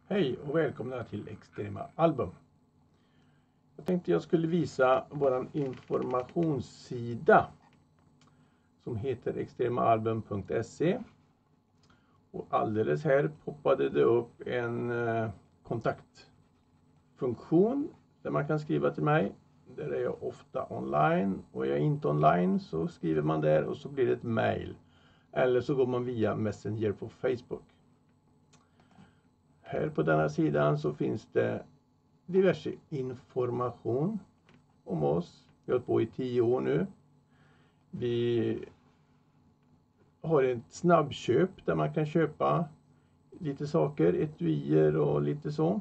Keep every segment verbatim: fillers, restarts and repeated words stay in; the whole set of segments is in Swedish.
Hej och välkomna till Extrema Album. Jag tänkte jag skulle visa våran informationssida som heter extrema album punkt se. Och alldeles här poppade det upp en eh, kontaktfunktion där man kan skriva till mig. Där är jag ofta online, och är jag inte online så skriver man där och så blir det ett mail. Eller så går man via Messenger på Facebook. Här på denna sidan så finns det diverse information om oss. Vi har hållit på i tio år nu. Vi har ett snabbköp där man kan köpa lite saker, etuier och lite så.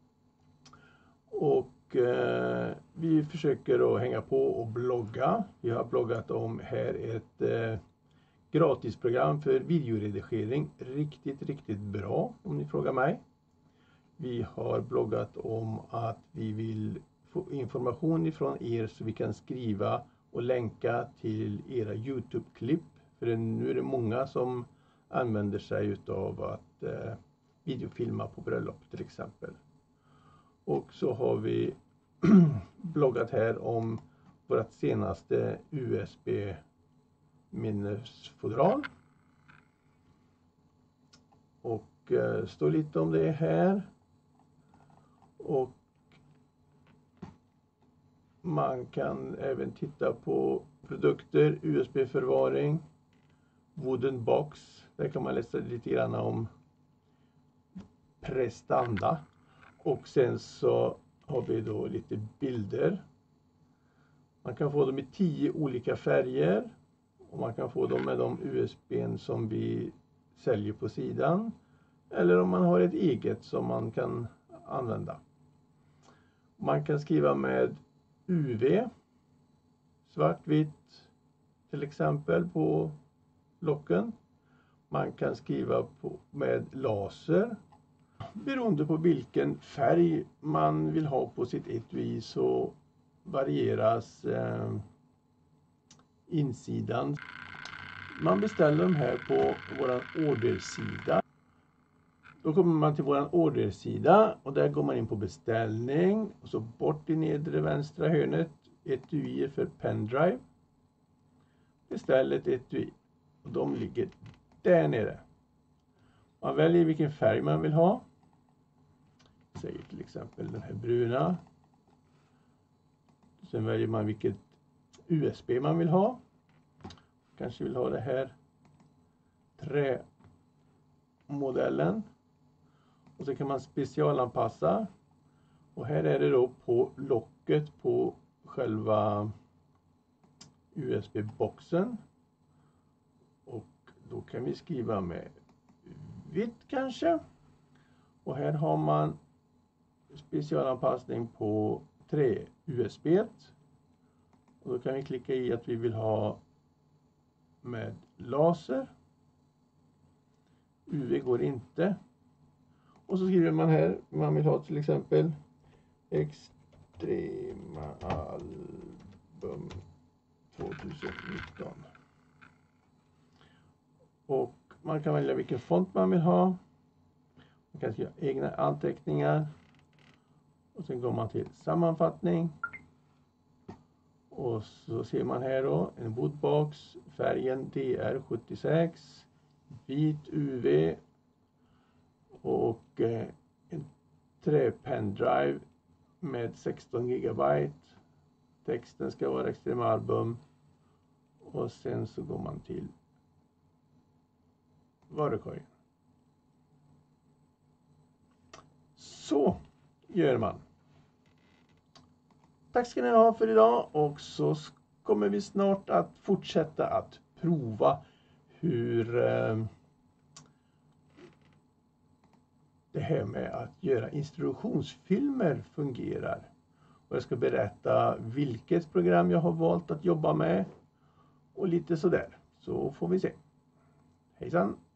Och eh, vi försöker att hänga på och blogga. Vi har bloggat om här ett eh, gratisprogram för videoredigering. Riktigt, riktigt bra om ni frågar mig. Vi har bloggat om att vi vill få information ifrån er så vi kan skriva och länka till era YouTube-klipp. För nu är det många som använder sig av att eh, videofilma på bröllop till exempel. Och så har vi bloggat här om vårt senaste U S B-minnesfodral. Och eh, står lite om det här. Och man kan även titta på produkter, U S B-förvaring, wooden box. Där kan man läsa lite grann om prestanda. Och sen så har vi då lite bilder. Man kan få dem i tio olika färger. Och man kan få dem med de U S B:n som vi säljer på sidan. Eller om man har ett eget som man kan använda. Man kan skriva med U V, svartvitt till exempel på locken. Man kan skriva på, med laser. Beroende på vilken färg man vill ha på sitt etui så varieras eh, insidan. Man beställer de här på vår ordersida. Då kommer man till vår ordersida och där går man in på beställning. Och så bort i nedre vänstra hörnet, etuier för pendrive. Beställ ett etui. Och de ligger där nere. Man väljer vilken färg man vill ha. Säger till exempel den här bruna. Sen väljer man vilket U S B man vill ha. Kanske vill ha det här trämodellen. Och så kan man specialanpassa. Och här är det då på locket på själva U S B-boxen. Och då kan vi skriva med vitt kanske. Och här har man specialanpassning på tre U S B. Och då kan vi klicka i att vi vill ha med laser. U V går inte. Och så skriver man här, man vill ha till exempel Extrema Album tjugonitton. Och man kan välja vilken font man vill ha. Man kan skriva egna anteckningar. Och sen går man till sammanfattning. Och så ser man här då en woodbox, färgen D R sjuttiosex, vit U V och eh, en träpendrive med sexton gigabyte. Texten ska vara Extrema Album. Och sen så går man till varukorgen. Så gör man. Tack ska ni ha för idag, och så kommer vi snart att fortsätta att prova hur eh, det här med att göra instruktionsfilmer fungerar. Och jag ska berätta vilket program jag har valt att jobba med och lite sådär. Så får vi se. Hejsan!